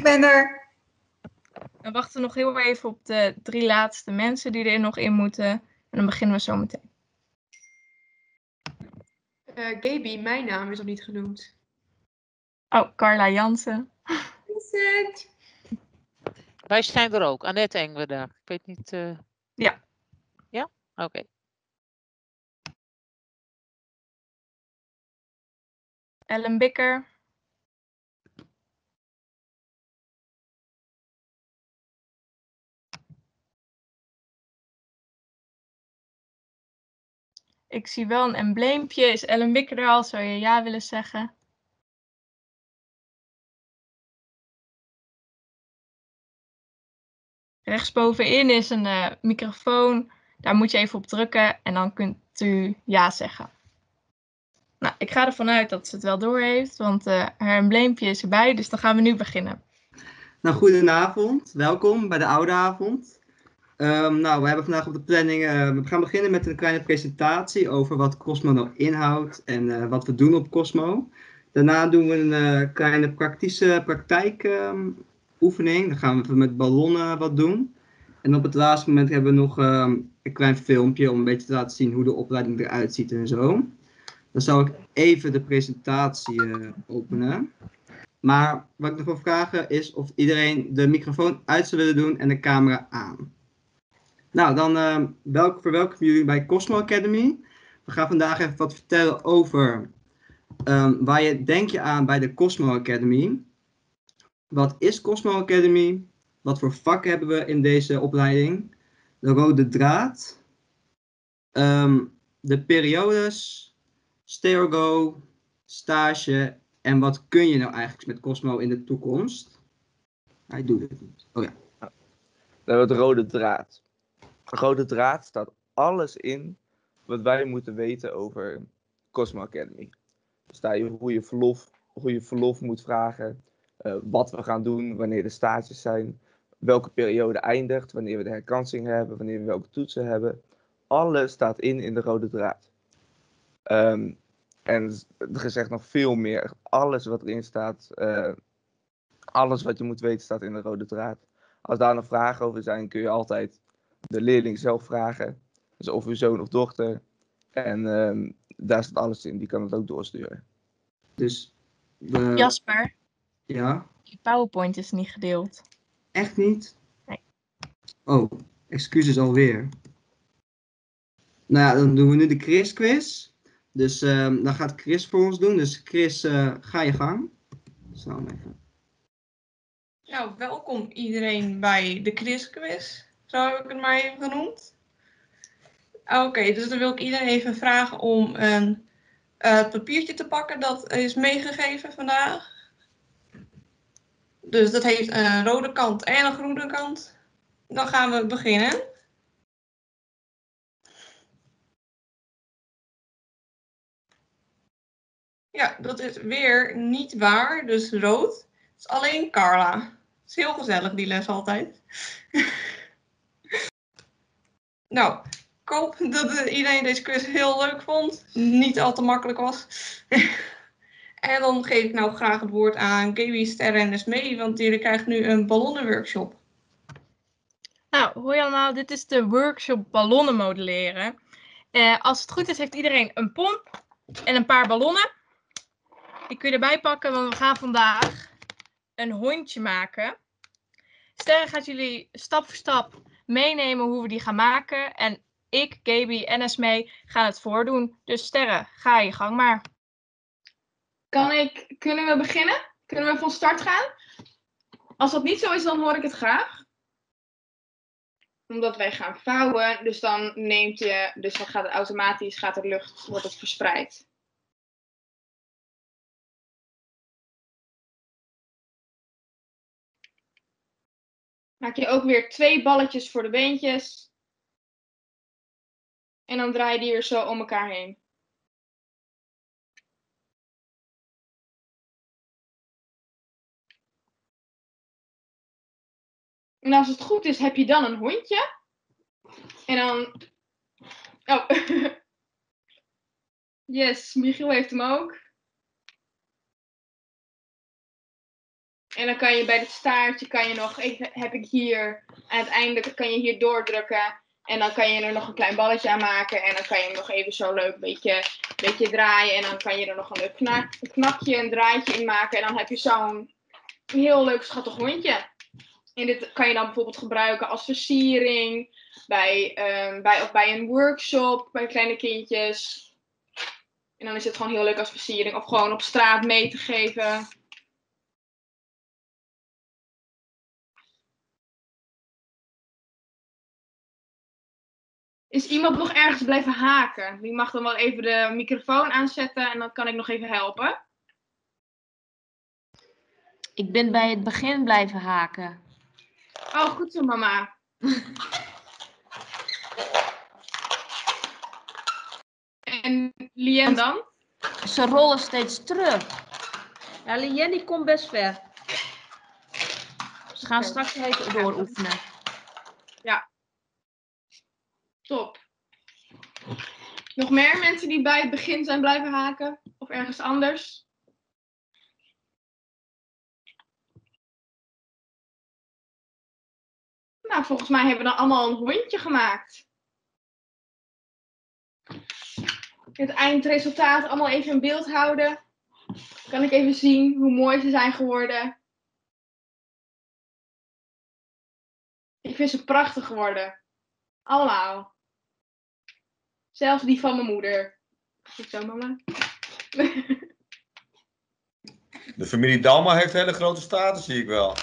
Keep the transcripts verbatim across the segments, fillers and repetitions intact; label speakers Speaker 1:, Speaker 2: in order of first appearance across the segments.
Speaker 1: ben er.
Speaker 2: Dan wachten we nog heel even op de drie laatste mensen die er nog in moeten. En dan beginnen we zo meteen.
Speaker 3: Uh, Gaby, mijn naam is nog niet genoemd.
Speaker 2: Oh, Carla Jansen.
Speaker 3: Is het?
Speaker 4: Wij zijn er ook. Annette Engwede. Ik weet niet... Uh...
Speaker 2: Ja.
Speaker 4: Ja? Oké. Okay.
Speaker 2: Ellen Bikker. Ik zie wel een embleempje. Is Ellen Bikker er al? Zou je ja willen zeggen? Rechtsbovenin is een uh, microfoon. Daar moet je even op drukken en dan kunt u ja zeggen. Nou, ik ga ervan uit dat ze het wel door heeft, want uh, haar embleempje is erbij. Dus dan gaan we nu beginnen.
Speaker 5: Nou, goedenavond. Welkom bij de Oude Avond. Um, nou, we hebben vandaag op de planning, uh, we gaan beginnen met een kleine presentatie over wat Cosmo nou inhoudt en uh, wat we doen op Cosmo. Daarna doen we een uh, kleine praktische praktijkoefening. Um, Dan gaan we met ballonnen wat doen. En op het laatste moment hebben we nog um, een klein filmpje om een beetje te laten zien hoe de opleiding eruit ziet en zo. Dan zal ik even de presentatie uh, openen. Maar wat ik nog wil vragen is of iedereen de microfoon uit zou willen doen en de camera aan. Nou, dan uh, welk, verwelkom jullie bij Cosmo Academy. We gaan vandaag even wat vertellen over um, waar je denk je aan bij de Cosmo Academy. Wat is Cosmo Academy? Wat voor vakken hebben we in deze opleiding? De rode draad. Um, de periodes. Stay or go. Stage. En wat kun je nou eigenlijk met Cosmo in de toekomst? Hij doet het niet. Oh ja.
Speaker 6: Dan hebben we de rode draad. De rode draad staat alles in wat wij moeten weten over Cosmo Academy. Dus daar hoe je verlof, hoe je verlof moet vragen, uh, wat we gaan doen, wanneer de stages zijn, welke periode eindigt, wanneer we de herkansing hebben, wanneer we welke toetsen hebben. Alles staat in in de rode draad. Um, en er is echt nog veel meer. Alles wat erin staat, uh, alles wat je moet weten staat in de rode draad. Als daar nog vragen over zijn, kun je altijd de leerling zelf vragen. Dus of uw zoon of dochter. En um, daar staat alles in. Die kan het ook doorsturen.
Speaker 5: Dus we...
Speaker 2: Jasper.
Speaker 5: Ja?
Speaker 2: Je PowerPoint is niet gedeeld.
Speaker 5: Echt niet?
Speaker 2: Nee.
Speaker 5: Oh, excuses alweer. Nou ja, dan doen we nu de Chris quiz. Dus um, dan gaat Chris voor ons doen. Dus Chris, uh, ga je gang. Zo even.
Speaker 3: Nou, welkom iedereen bij de Chris quiz. Zo heb ik het maar even genoemd. Oké, okay, dus dan wil ik iedereen even vragen om een uh, papiertje te pakken. Dat is meegegeven vandaag. Dus dat heeft een rode kant en een groene kant. Dan gaan we beginnen. Ja, dat is weer niet waar, dus rood. Het is alleen Carla. Het is heel gezellig, die les altijd. Nou, ik hoop dat iedereen deze quiz heel leuk vond. Niet al te makkelijk was. En dan geef ik nou graag het woord aan Gaby, Sterre en Esmee, want jullie krijgen nu een ballonnenworkshop.
Speaker 2: Nou, hoi allemaal. Dit is de workshop ballonnen modelleren. Uh, als het goed is, heeft iedereen een pomp en een paar ballonnen. Die kun je erbij pakken, want we gaan vandaag een hondje maken. Sterre gaat jullie stap voor stap meenemen hoe we die gaan maken. En ik, Gaby en Esmee gaan het voordoen. Dus Sterre, ga je gang maar.
Speaker 7: Kan ik, kunnen we beginnen? Kunnen we van start gaan? Als dat niet zo is, dan hoor ik het graag. Omdat wij gaan vouwen, dus dan neemt je, dus dan gaat het automatisch, gaat er lucht, wordt het verspreid. Maak je ook weer twee balletjes voor de beentjes. En dan draai je die weer zo om elkaar heen. En als het goed is, heb je dan een hondje. En dan... Oh. Yes, Michiel heeft hem ook. En dan kan je bij het staartje, kan je nog, even, heb ik hier, aan het einde kan je hier doordrukken. En dan kan je er nog een klein balletje aan maken. En dan kan je hem nog even zo leuk een beetje, beetje draaien. En dan kan je er nog een leuk knak, een knakje, een draadje in maken. En dan heb je zo'n heel leuk schattig hondje. En dit kan je dan bijvoorbeeld gebruiken als versiering. Bij, um, bij, of bij een workshop, bij kleine kindjes. En dan is het gewoon heel leuk als versiering. Of gewoon op straat mee te geven. Is iemand nog ergens blijven haken? Die mag dan wel even de microfoon aanzetten en dan kan ik nog even helpen.
Speaker 1: Ik ben bij het begin blijven haken.
Speaker 7: Oh, goed zo, mama. En Lien dan?
Speaker 1: Ze rollen steeds terug.
Speaker 8: Ja, Lien die komt best ver.
Speaker 1: Ze gaan
Speaker 7: Oké.
Speaker 1: straks even dooroefenen.
Speaker 7: Top. Nog meer mensen die bij het begin zijn blijven haken? Of ergens anders? Nou, volgens mij hebben we dan allemaal een hondje gemaakt. Het eindresultaat allemaal even in beeld houden. Kan ik even zien hoe mooi ze zijn geworden. Ik vind ze prachtig geworden. Allemaal. Zelfs die van mijn moeder. Goed zo, mama.
Speaker 9: De familie Dalma heeft hele grote staten, zie ik wel.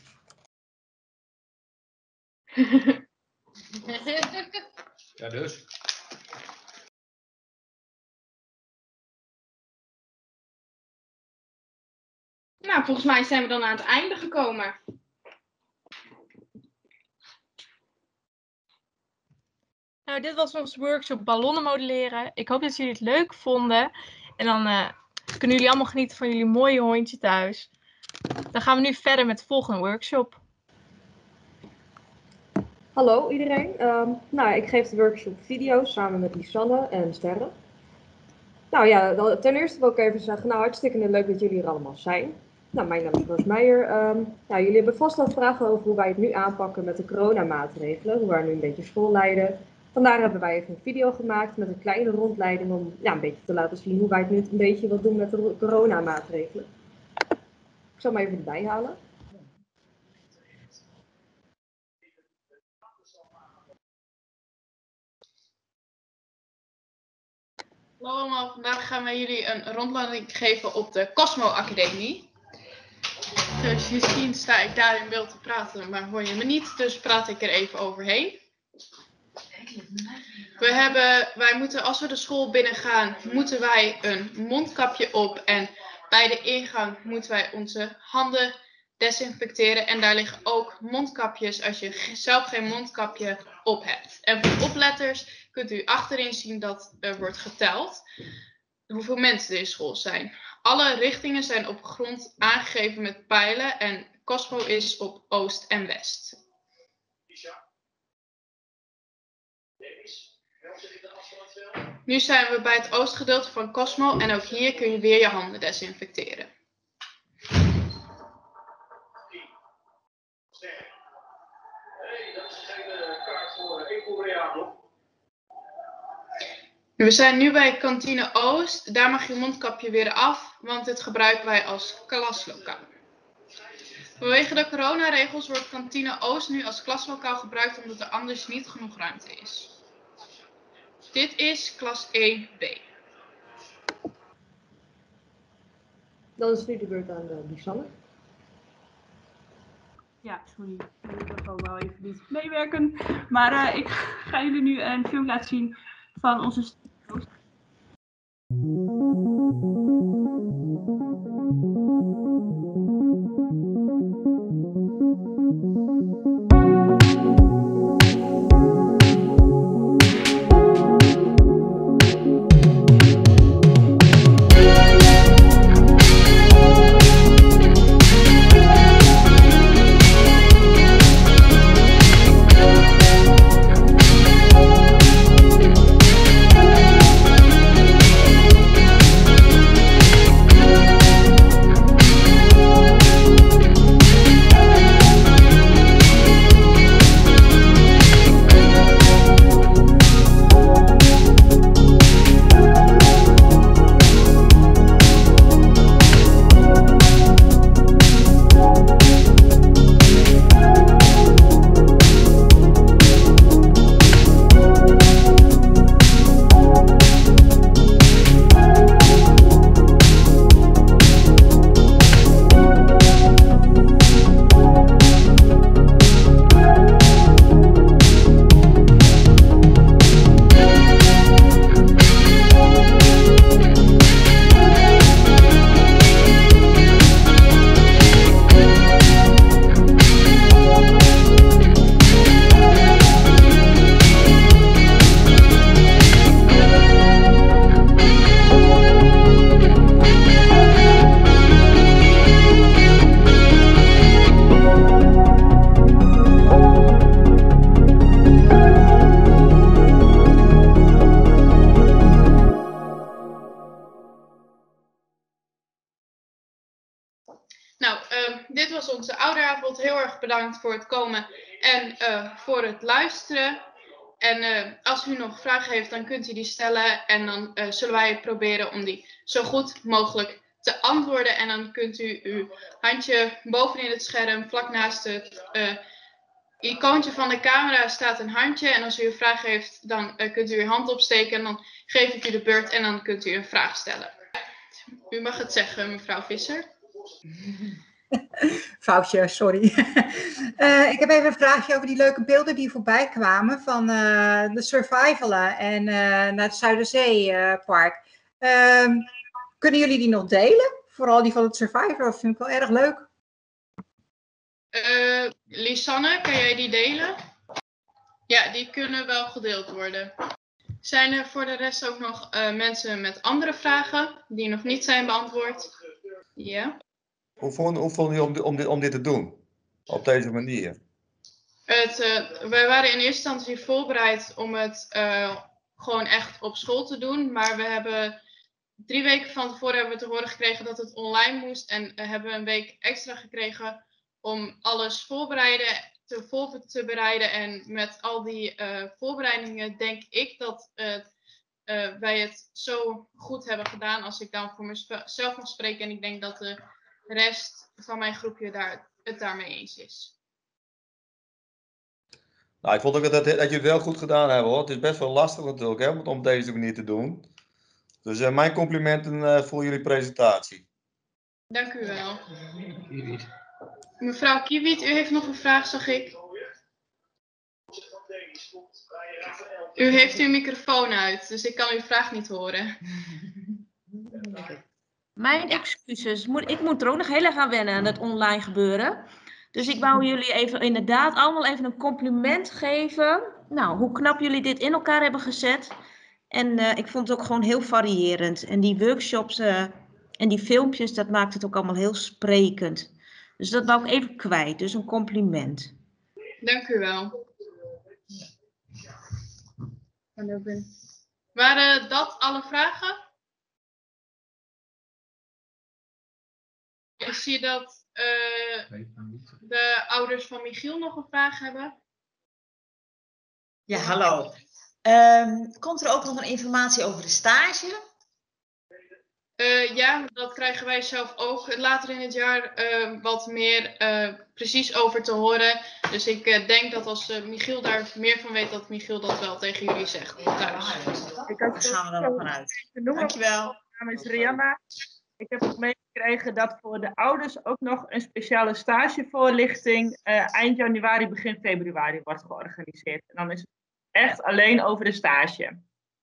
Speaker 9: Ja, dus.
Speaker 7: Nou, volgens mij zijn we dan aan het einde gekomen.
Speaker 2: Nou, dit was onze workshop ballonnen modelleren. Ik hoop dat jullie het leuk vonden. En dan uh, kunnen jullie allemaal genieten van jullie mooie hondje thuis. Dan gaan we nu verder met de volgende workshop.
Speaker 8: Hallo iedereen. Um, nou, ik geef de workshop video samen met Lisanne en Sterre. Nou ja, dan, ten eerste wil ik even zeggen, nou hartstikke leuk dat jullie er allemaal zijn. Nou, mijn naam is Roos Meijer. Um, nou, jullie hebben vast wat vragen over hoe wij het nu aanpakken met de coronamaatregelen. Hoe wij nu een beetje school leiden. Vandaar hebben wij even een video gemaakt met een kleine rondleiding om ja, een beetje te laten zien hoe wij het nu een beetje wat doen met de coronamaatregelen. Ik zal hem even erbij halen.
Speaker 10: Hallo allemaal, vandaag gaan wij jullie een rondleiding geven op de Cosmo Academie. Zoals je ziet sta ik daar in beeld te praten, maar hoor je me niet, dus praat ik er even overheen. We hebben, wij moeten, als we de school binnengaan, moeten wij een mondkapje op en bij de ingang moeten wij onze handen desinfecteren. En daar liggen ook mondkapjes als je zelf geen mondkapje op hebt. En voor opletters kunt u achterin zien dat er wordt geteld hoeveel mensen er in school zijn. Alle richtingen zijn op grond aangegeven met pijlen en Cosmo is op oost en west. Nu zijn we bij het oostgedeelte van Cosmo en ook hier kun je weer je handen desinfecteren. We zijn nu bij kantine Oost. Daar mag je mondkapje weer af, want dit gebruiken wij als klaslokaal. Vanwege de coronaregels wordt kantine Oost nu als klaslokaal gebruikt omdat er anders niet genoeg ruimte is. Dit is klas één B.
Speaker 8: Dan is nu de beurt aan de Lisanne.
Speaker 11: Ja, sorry. Ik wil gewoon wel even niet meewerken. Maar uh, ik ga jullie nu een film laten zien van onze studio's.
Speaker 12: We'll be right back.
Speaker 10: onze ouderavond heel erg bedankt voor het komen en uh, voor het luisteren. En uh, als u nog vragen heeft, dan kunt u die stellen. En dan uh, zullen wij proberen om die zo goed mogelijk te antwoorden. En dan kunt u uw handje bovenin het scherm, vlak naast het uh, icoontje van de camera staat een handje. En als u een vraag heeft, dan uh, kunt u uw hand opsteken. En dan geef ik u de beurt en dan kunt u een vraag stellen. U mag het zeggen, mevrouw Visser.
Speaker 12: Foutje, sorry. uh, ik heb even een vraagje over die leuke beelden die voorbij kwamen van uh, de survivalen en uh, naar het Zuiderzeepark. Uh, kunnen jullie die nog delen? Vooral die van het survivalen, dat vind ik wel erg leuk.
Speaker 10: Uh, Lisanne, kan jij die delen? Ja, die kunnen wel gedeeld worden. Zijn er voor de rest ook nog uh, mensen met andere vragen die nog niet zijn beantwoord? Ja.
Speaker 9: Hoe vond, hoe vond u om, om, dit, om dit te doen? Op deze manier?
Speaker 10: Het, uh, wij waren in eerste instantie voorbereid om het uh, gewoon echt op school te doen. Maar we hebben drie weken van tevoren hebben we te horen gekregen dat het online moest. En uh, hebben we een week extra gekregen om alles voorbereiden, te, voor te bereiden. En met al die uh, voorbereidingen denk ik dat uh, uh, wij het zo goed hebben gedaan als ik dan voor mezelf mag spreken. En ik denk dat de rest van mijn groepje daar, het daarmee eens is.
Speaker 9: Nou, ik vond ook dat, dat jullie het wel goed gedaan hebben, hoor. Het is best wel lastig natuurlijk, hè, om het op deze manier te doen. Dus uh, mijn complimenten uh, voor jullie presentatie.
Speaker 10: Dank u wel. Mevrouw Kiewiet, u heeft nog een vraag, zag ik. U heeft uw microfoon uit, dus ik kan uw vraag niet horen.
Speaker 1: Mijn excuses. Ik moet er ook nog heel erg aan wennen aan het online gebeuren. Dus ik wou jullie even inderdaad allemaal even een compliment geven. Nou, hoe knap jullie dit in elkaar hebben gezet. En uh, ik vond het ook gewoon heel variërend. En die workshops uh, en die filmpjes, dat maakt het ook allemaal heel sprekend. Dus dat wou ik even kwijt. Dus een compliment.
Speaker 10: Dank u wel. Waren dat alle vragen? Ik zie dat uh, de ouders van Michiel nog een vraag hebben.
Speaker 13: Ja, hallo. Um, komt er ook nog een informatie over de stage?
Speaker 10: Uh, ja, dat krijgen wij zelf ook later in het jaar uh, wat meer uh, precies over te horen. Dus ik uh, denk dat als uh, Michiel daar meer van weet, dat Michiel dat wel tegen jullie zegt. Thuis.
Speaker 13: Daar gaan we er nog vanuit. Dankjewel.
Speaker 14: Mijn naam is Rihanna. Ik heb ook meegekregen dat voor de ouders ook nog een speciale stagevoorlichting uh, eind januari, begin februari wordt georganiseerd. En dan is het echt alleen over de stage.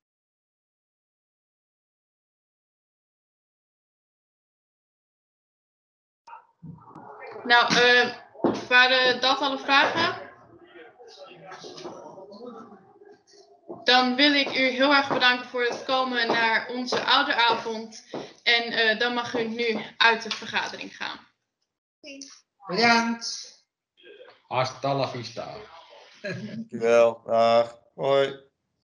Speaker 10: Nou, uh, waren dat alle vragen? Dan wil ik u heel erg bedanken voor het komen naar onze ouderavond. En uh, dan mag u nu uit de vergadering gaan.
Speaker 15: Bedankt. Hasta la vista.
Speaker 9: Dankjewel. Dag. Hoi.